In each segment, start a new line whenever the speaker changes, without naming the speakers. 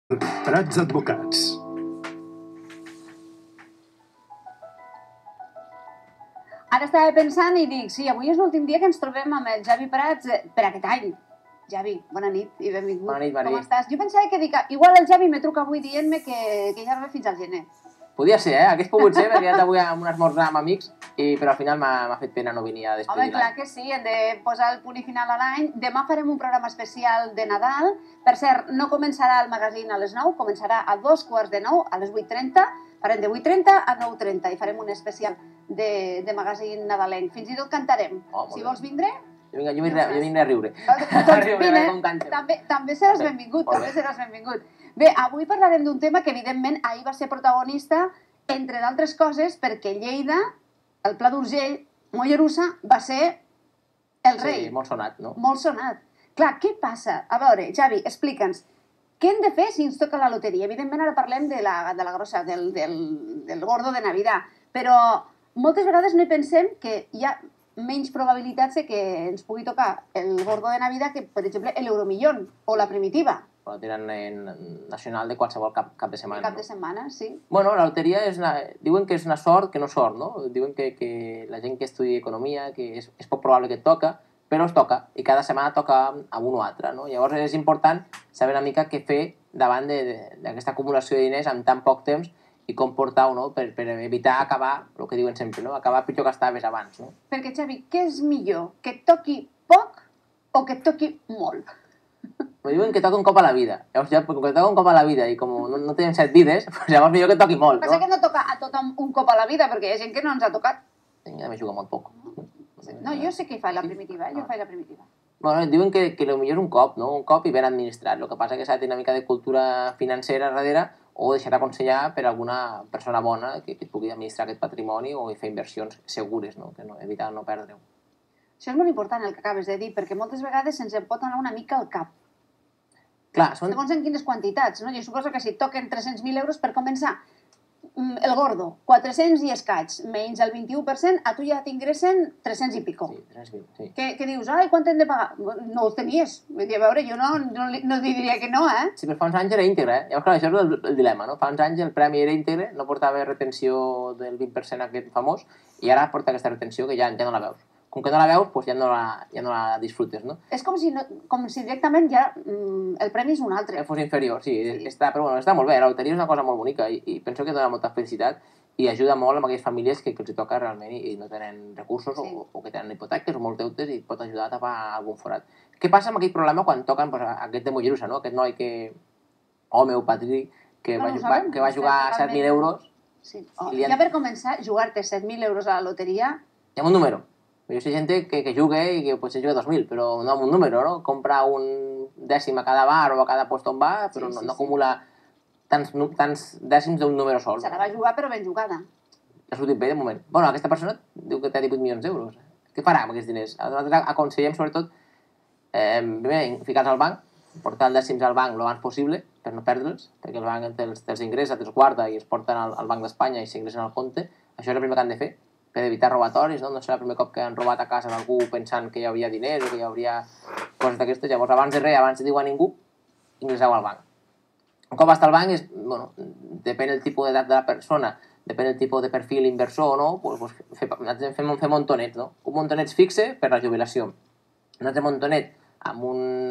Prats Advocats.
Ara estava pensant i dic, sí, avui és l'últim dia que ens trobem amb el Javi Prats per aquest any. Javi, bona nit i benvingut.
Bona nit, Marí.
Com estàs? Jo pensava que igual el Javi me truca avui dient-me que ja no ve fins al gener.
Podia ser, Hagués pogut ser, perquè he anat avui a un esmorzar amb amics, però al final m'ha fet pena no venir a despedir
Home, clar que sí, hem de posar el punt i final a l'any. Demà farem un programa especial de Nadal. Per cert, no començarà el magazín a les 9, començarà a 2:45, a les 8:30. Farem de 8:30 a 9:30 i farem un especial de magazín nadalenc. Fins i tot cantarem. Si vols vindre...
Jo vindré a riure.
També seràs benvingut, també seràs benvingut. Bé, avui parlarem d'un tema que evidentment ahir va ser protagonista, entre d'altres coses, perquè Lleida, el Pla d'Urgell, Mollerussa, va ser el rei.
Sí, molt sonat, no?
Molt sonat. Clar, què passa? A veure, Javi, explica'ns. Què hem de fer si ens toca la loteria? Evidentment ara parlem de la grossa, del gordo de Navidad, però moltes vegades no hi pensem que hi ha menys probabilitats de que ens pugui tocar el gordo de Navidad que, per exemple, l'Euromillón o la primitiva.
O la tiren nacional de qualsevol cap de setmana.
Cap de setmana, sí.
Bueno, la loteria diuen que és una sort que no sort, no? Diuen que la gent que estudia economia, que és poc probable que et toca, però es toca, i cada setmana toca a un o altre, no? Llavors és important saber una mica què fer davant d'aquesta acumulació de diners en tan poc temps i com portar-ho, no? Per evitar acabar, el que diuen sempre, no? Acabar pitjor que estaves abans, no?
Perquè, Xavi, què és millor? Que et toqui poc o que et toqui molt?
Me diuen que toca un cop a la vida. Llavors, ja, com que toca un cop a la vida i com no tenen 7 vides, doncs llavors millor que toqui molt, no?
Passa que no toca a tothom un cop a la vida, perquè hi ha gent que no ens ha tocat.
Ja me juga molt poc.
No, jo sé que hi faig la primitiva, jo faig la primitiva.
Bueno, diuen que el millor és un cop, no? Un cop i ben administrat. El que passa que s'ha de tenir una mica de cultura financera darrere o deixar aconsellar per alguna persona bona que et pugui administrar aquest patrimoni o fer inversions segures, no? Que evitar no perdre-ho.
Això és molt important el que acabes de dir, perquè moltes vegades se'ns en pot anar una mica al cap.
Clar,
segons en quines quantitats, no? Jo suposo que si et toquen 300.000 euros per començar, el gordo, 400 i escaig, menys el 21%, a tu ja t'ingressen 300 i pico.
Sí, 300.000, sí.
Què dius? Ai, quant hem de pagar? No ho tenies. Vull dir, a veure, jo no diria que no, eh?
Sí, però fa uns anys era íntegre, eh? Llavors, clar, això és el dilema, no? Fa uns anys el premi era íntegre, no portava retenció del 20% aquest famós, i ara porta aquesta retenció que ja no la veus. Com que no la veus, doncs ja no la disfrutes, no?
És com si directament ja el premi és un altre.
Fos inferior, sí. Però bueno, està molt bé. La loteria és una cosa molt bonica i penso que dona molta felicitat i ajuda molt amb aquelles famílies que els toca realment i no tenen recursos o que tenen hipoteques o molts deutes i pot ajudar a tapar algun forat. Què passa amb aquell problema quan toquen aquest de Mollerussa, no? Aquest noi home o patrí, que va jugar 7.000 euros.
Sí. Ja per començar, jugar-te 7.000 euros a la loteria...
Hi ha un número. Jo sé gent que juga i que potser juga 2.000, però no amb un número, no? Compra un dècim a cada bar o a cada lloc on va, però no acumula tants dècims d'un número sol.
Se la va jugar, però ben jugada.
Ha sortit bé, de moment. Bueno, aquesta persona diu que té 18 milions d'euros. Què farà amb aquests diners? Nosaltres aconsellem, sobretot, ficar-los al banc, portar els dècims al banc el abans possible, per no perdre'ls, perquè el banc te'ls ingressa, te'ls guarda i els porten al Banc d'Espanya i s'ingressen al compte. Això és el primer que han de fer, per evitar robatoris, no? No serà el primer cop que han robat a casa d'algú pensant que hi havia diners o que hi hauria coses d'aquestes. Llavors, abans de res, abans de dir a ningú, ingresseu al banc. Un cop està al banc, depèn del tipus d'edat de la persona, depèn del tipus de perfil inversor o no, fem montonets, no? Un montonet fixe per la jubilació, un altre montonet amb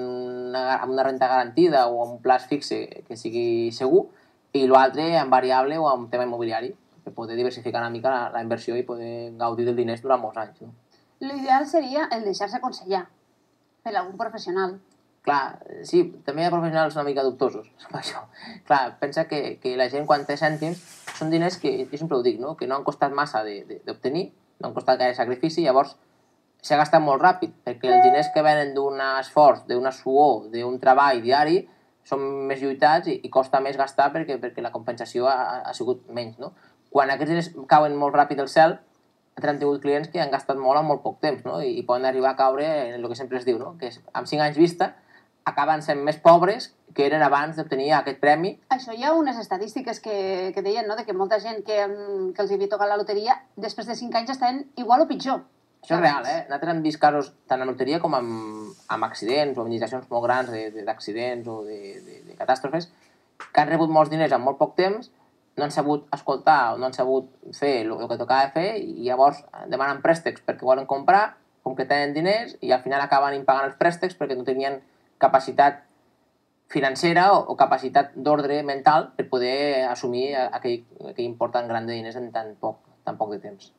una renta garantida o amb un plaç fixe que sigui segur i l'altre amb variable o amb tema immobiliari, per poder diversificar una mica la inversió i poder gaudir dels diners durant molts anys. No?
L'ideal seria el deixar-se aconsellar per algun professional.
Clar, sí, també hi ha professionals una mica dubtosos amb això. Clar, pensa que la gent quan té cèntims són diners que, jo sempre ho dic, no? Que no han costat massa d'obtenir, no han costat gaire sacrifici, llavors s'ha gastat molt ràpid, perquè els diners que venen d'un esforç, d'una suor, d'un treball diari, són més lluitats i costa més gastar perquè la compensació ha sigut menys, no? Quan aquests diners cauen molt ràpid al cel, han tingut clients que han gastat molt en molt poc temps, no? I poden arribar a caure en el que sempre es diu, no? Que amb 5 anys vista acaben sent més pobres que eren abans d'obtenir aquest premi.
Això hi ha unes estadístiques que deien, no? De que molta gent que els havia tocat la loteria, després de 5 anys estaven igual o pitjor.
Això és real, eh? Nosaltres hem vist casos tant en loteria com amb accidents o administracions molt grans d'accidents o de catàstrofes que han rebut molts diners en molt poc temps, no han sabut escoltar o no han sabut fer el que tocava fer i llavors demanen préstecs perquè volen comprar, com que tenen diners, i al final acaben impagant els préstecs perquè no tenien capacitat financera o capacitat d'ordre mental per poder assumir aquell important gran de diners en tan poc de temps.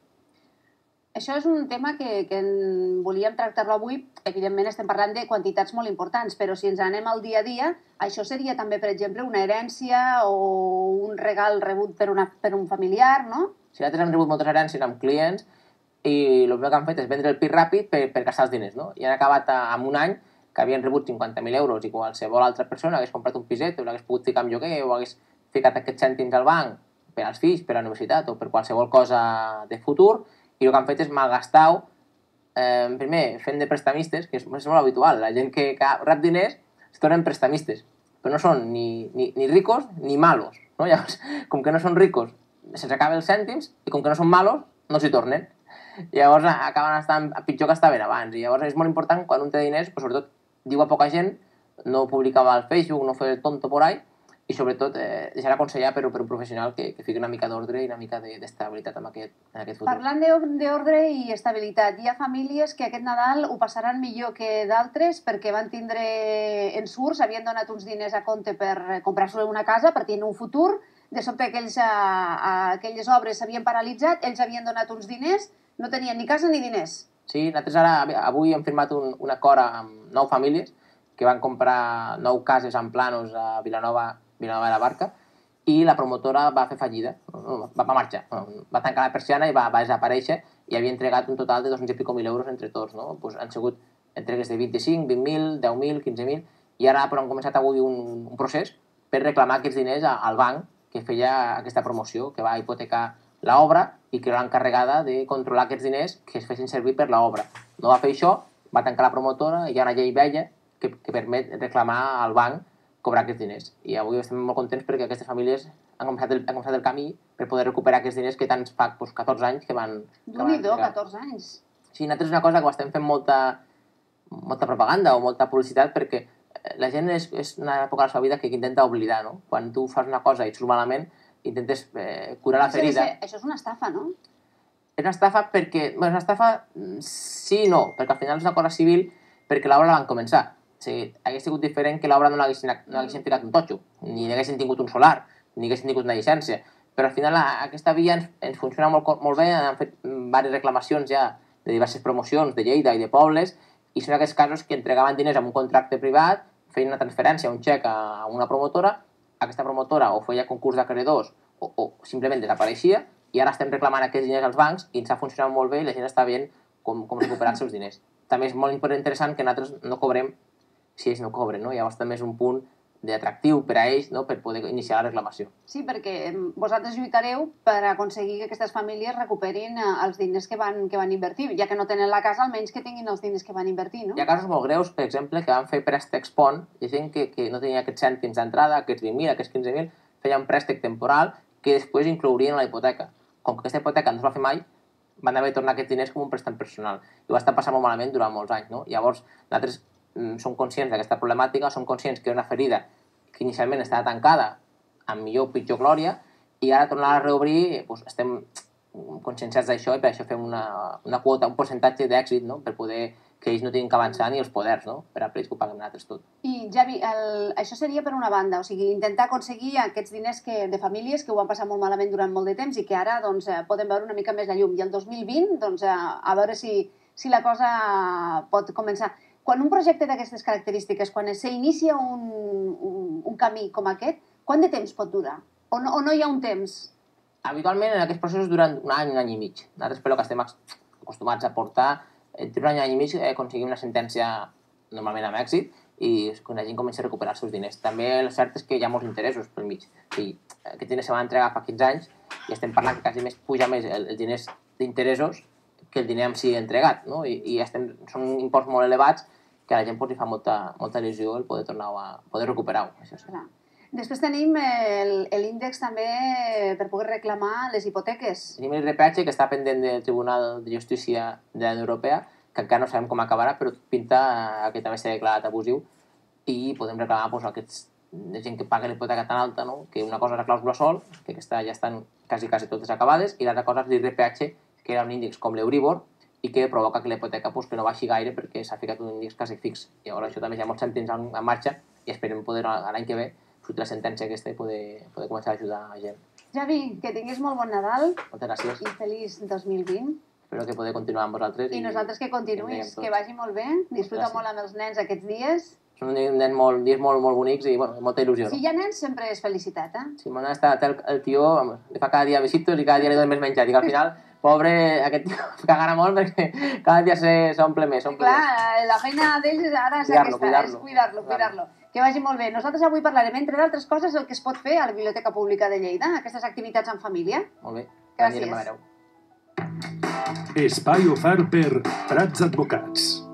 Això és un tema que volíem tractar-lo avui. Evidentment estem parlant de quantitats molt importants, però si ens anem al dia a dia, això seria també, per exemple, una herència o un regal rebut per un familiar, no?
Si nosaltres hem rebut moltes herències amb clients i el que han fet és vendre el pis ràpid per gastar els diners, no? I han acabat amb un any que havien rebut 50.000 euros i qualsevol altra persona hagués comprat un piset o l'hagués pogut ficar en lloguer o hagués ficat aquests cèntims al banc per als fills, per a la universitat o per qualsevol cosa de futur, i el que han fet és malgastar-ho, primer, fent de prestamistes, que és molt habitual. La gent que rep diners es tornen prestamistes, però no són ni ricos ni malos. No? Llavors, com que no són ricos, se'ls acaben els cèntims, i com que no són malos, no s'hi tornen. Llavors acaben estant pitjor que estaven abans. I llavors és molt important, quan un té diners, però sobretot diu a poca gent, no publicava al Facebook, no fer el tonto por ahí, i sobretot deixar aconsellar per un professional que fiqui una mica d'ordre i una mica d'estabilitat en aquest futur.
Parlant d'ordre i estabilitat, hi ha famílies que aquest Nadal ho passaran millor que d'altres perquè van tindre ensurts, havien donat uns diners a compte per comprar-se una casa, per tenir un futur, de sobte aquelles obres s'havien paralitzat, ells havien donat uns diners, no tenien ni casa ni diners.
Sí, nosaltres avui hem firmat un acord amb 9 famílies que van comprar 9 cases en planos a Vilanova de la Barca, i la promotora va fer fallida, va marxar, va tancar la persiana i va desaparèixer, i havia entregat un total de 200 i pico mil euros entre tots, no? Pues han sigut entregues de 25, 20.000, 10.000, 15.000, i ara han començat avui un procés per reclamar aquests diners al banc que feia aquesta promoció, que va hipotecar l'obra i que era l'encarregada de controlar aquests diners que es fessin servir per l'obra. No va fer això, va tancar la promotora, i hi ha una llei vella que permet reclamar al banc cobrar aquests diners. I avui estem molt contents perquè aquestes famílies han començat el camí per poder recuperar aquests diners que tant fa 14 anys que van...
Déu-n'hi-do, 14 anys.
Sí, nosaltres és una cosa que ho estem fent molta propaganda o molta publicitat perquè la gent és una època de la seva vida que intenta oblidar, no? Quan tu fas una cosa i et surt malament, intentes curar la ferida.
Això és una estafa, no?
És una estafa perquè... Bueno, és una estafa sí i no, perquè al final és una cosa civil perquè l'obra la van començar. O sigui, hagués sigut diferent que l'obra no l'haguessin ficat un totxo, ni haguessin tingut un solar, ni haguessin tingut una llicència. Però al final aquesta via ens funciona molt bé, han fet diverses reclamacions ja de diverses promocions de Lleida i de pobles, i són aquests casos que entregaven diners amb un contracte privat, feien una transferència, un xec a una promotora, aquesta promotora o feia concurs d'acreedors o simplement desapareixia, i ara estem reclamant aquests diners als bancs i ens ha funcionat molt bé i la gent està veient com recuperar els seus diners. També és molt interessant que nosaltres no cobrem si ells no cobren, no? Llavors també és un punt d'atractiu per a ells, no? Per poder iniciar la reclamació.
Sí, perquè vosaltres lluitareu per aconseguir que aquestes famílies recuperin els diners que van invertir, ja que no tenen la casa, almenys que tinguin els diners que van invertir, no?
Hi ha casos molt greus, per exemple, que van fer préstecs pont, hi ha gent que no tenia aquests cèntims d'entrada, aquests 20.000, aquests 15.000, feien un préstec temporal que després inclourien a la hipoteca. Com que aquesta hipoteca no es va fer mai, van haver de tornar aquests diners com un préstec personal. I va estar passant molt malament durant molts anys, no? Llavors, nosaltres som conscients d'aquesta problemàtica, som conscients que és una ferida que inicialment estava tancada amb millor o pitjor glòria, i ara tornar a reobrir estem conscienciats d'això i per això fem una quota, un percentatge d'èxit, no? Per poder que ells no tinguin que avançar ni els poders, no? Per a ells que ho paguem nosaltres tot.
I Javi, això seria per una banda, o sigui, intentar aconseguir aquests diners de famílies que ho van passar molt malament durant molt de temps i que ara poden veure una mica més la llum. I el 2020, a veure si la cosa pot començar. Quan un projecte d'aquestes característiques, quan s'inicia un camí com aquest, quant de temps pot durar? O no hi ha un temps?
Habitualment en aquests processos duren un any i mig. Nosaltres, per lo que estem acostumats a portar, entre un any i mig aconseguim una sentència normalment amb èxit i la gent comença a recuperar els seus diners. També el cert és que hi ha molts interessos pel mig. O sigui, aquests diners se van entregar fa 15 anys i estem parlant que quasi puja més els diners d'interessos que el diner en si entregat, no? I són imports molt elevats que a la gent li fa molta il·lusió el poder recuperar-ho. Això sí.
Després tenim l'índex també per poder reclamar les hipoteques.
Tenim l'IRPH, que està pendent del Tribunal de Justícia de la Unió Europea, que encara no sabem com acabarà, però pinta que també s'ha declarat abusiu, i podem reclamar aquests de gent que paga l'hipoteca tan alta, no? Que una cosa és la clàusula sol, que aquesta ja estan quasi totes acabades, i l'altra cosa és l'IRPH, que era un índex com l'Euribor, i que provoca que la hipoteca pues, que no baixi gaire perquè s'ha ficat un índex quasi fix. I llavors això també hi ha molts sentents en marxa i esperem poder l'any que ve sortir la sentència aquesta i poder començar a ajudar a gent.
Javi, que tinguis molt bon Nadal.
Moltes gràcies.
I feliç 2020.
Espero que poder continuar amb vosaltres.
I nosaltres que continuïs, que vagi molt bé. Disfruta molt amb els nens aquests dies.
Són dies molt bonics i molta il·lusió.
Si hi ha nens, sempre és felicitat, eh?
Si m'ha estat el tio, li fa cada dia besitos i cada dia li donen més menjar. Dic, al final, pobre, aquest tio cagarà molt perquè cada dia s'omple més.
Clar, la feina d'ells ara és aquesta, és cuidar-lo. Que vagi molt bé. Nosaltres avui parlarem, entre d'altres coses, el que es pot fer a la Biblioteca Pública de Lleida, aquestes activitats en família.
Molt bé.
Gràcies.
Espai ofert per Prats Advocats.